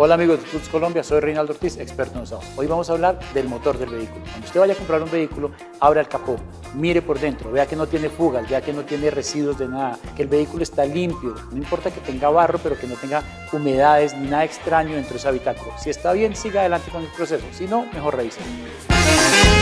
Hola amigos de Tuts Colombia, soy Reinaldo Ortiz, experto en usados. Hoy vamos a hablar del motor del vehículo. Cuando usted vaya a comprar un vehículo, abra el capó, mire por dentro, vea que no tiene fugas, vea que no tiene residuos de nada, que el vehículo está limpio. No importa que tenga barro, pero que no tenga humedades ni nada extraño dentro de ese habitáculo. Si está bien, siga adelante con el proceso. Si no, mejor revise.